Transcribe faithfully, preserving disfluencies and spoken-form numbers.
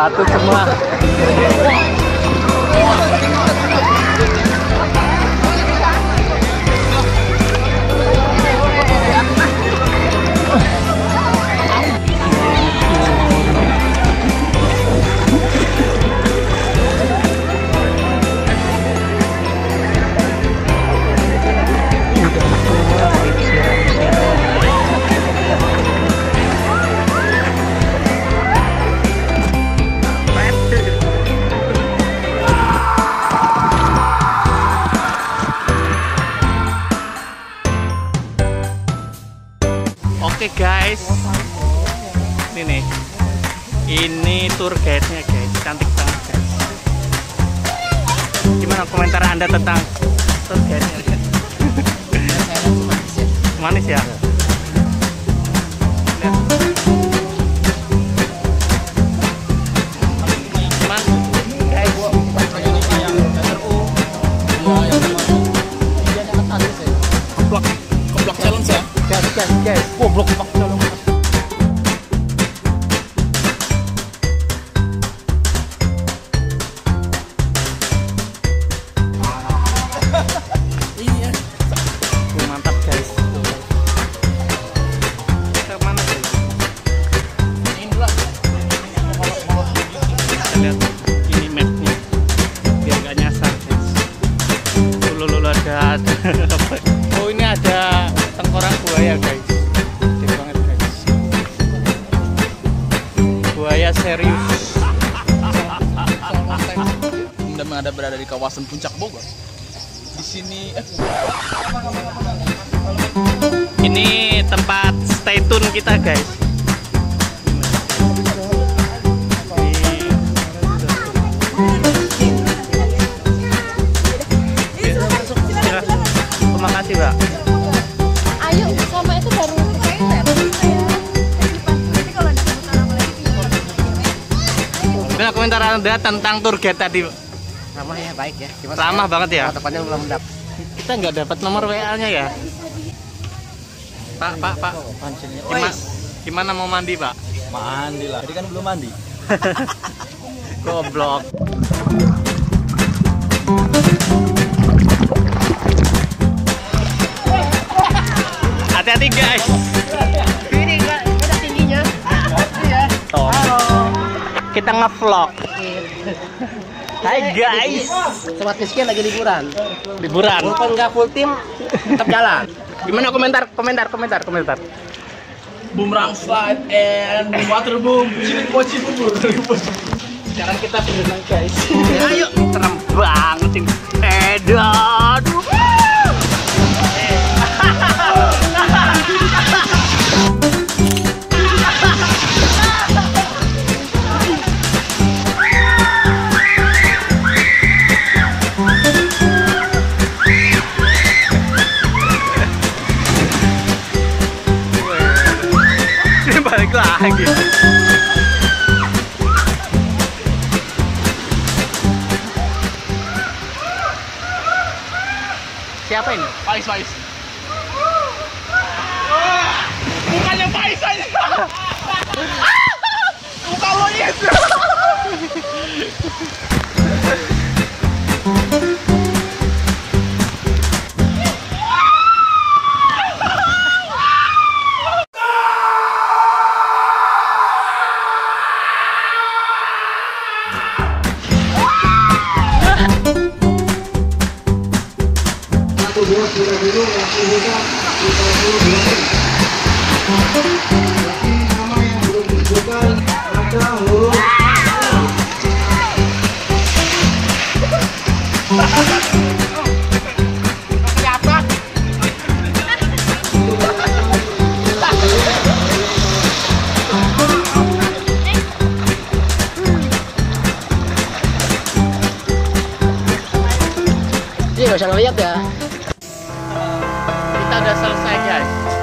batu semua. Oke guys, ini nih, ini tour guide-nya guys, cantik banget guys. Gimana komentar Anda tentang tour guide-nya? Manis ya? Guys, guys, goblok Pak. Iya. Mantap guys. Ke mana guys? Ini dulu. Kita lihat ini mapnya biar nggak nyasar guys. Dulu dulu ada. Oh ini ada tengkorak buaya guys. Gede banget guys. Buaya serius. Anda ada berada di kawasan Puncak Bogor. Di sini eh. Ini tempat stay tune kita guys. Terima kasih Mbak. Ayo sama itu baru Gimana komentar Anda tentang tour guide tadi? Ramah ya, baik ya. Cuma Ramah banget ya. Tepatnya belum dapat. Kita nggak dapat nomor W A-nya ya. Pak, Pak, Pak. Gimana, gimana mau mandi Pak? Mandi lah. Tadi kan belum mandi. Goblok. Hati-hati guys. Ini enggak ada tingginya. Iya. Halo. Kita nge-vlog. Hai guys. Sobat miskin lagi liburan. Liburan. Walaupun nggak full tim, tetap jalan. Gimana komentar? Komentar, komentar, komentar. Boomerang slide and water boom. Cilik poci bubur. Sekarang kita berenang guys. Ayo, serem banget ini. Edan. Balik lagi. Siapa ini? Pais, Pais. Bukannya Pais aja. Bukan lo yes. Ini nggak usah ngeliat ya. Kita udah selesai guys.